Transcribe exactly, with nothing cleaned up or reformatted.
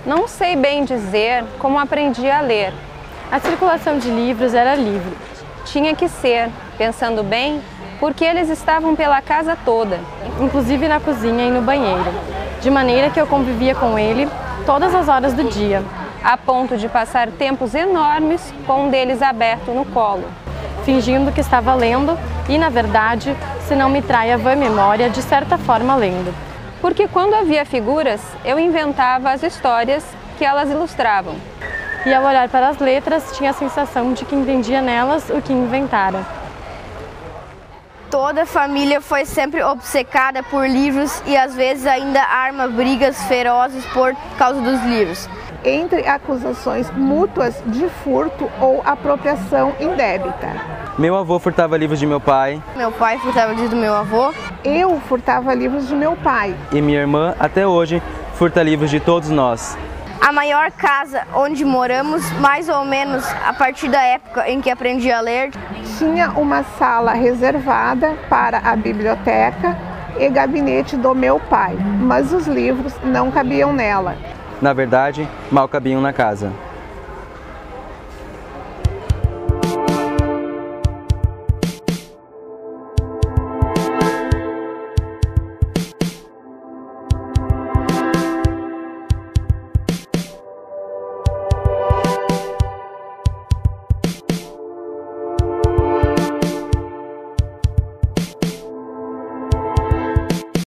Não sei bem dizer como aprendi a ler. A circulação de livros era livre. Tinha que ser, pensando bem, porque eles estavam pela casa toda, inclusive na cozinha e no banheiro, de maneira que eu convivia com ele todas as horas do dia, a ponto de passar tempos enormes com um deles aberto no colo, fingindo que estava lendo e, na verdade, se não me trai a vã memória, de certa forma lendo. Porque quando havia figuras, eu inventava as histórias que elas ilustravam. E ao olhar para as letras, tinha a sensação de que entendia nelas o que inventara. Toda a família foi sempre obcecada por livros e às vezes ainda arma brigas ferozes por causa dos livros. Entre acusações mútuas de furto ou apropriação indébita. Meu avô furtava livros de meu pai. Meu pai furtava livros do meu avô. Eu furtava livros de meu pai. E minha irmã, até hoje, furta livros de todos nós. A maior casa onde moramos, mais ou menos a partir da época em que aprendi a ler, tinha uma sala reservada para a biblioteca e gabinete do meu pai, mas os livros não cabiam nela. Na verdade, mal cabiam na casa.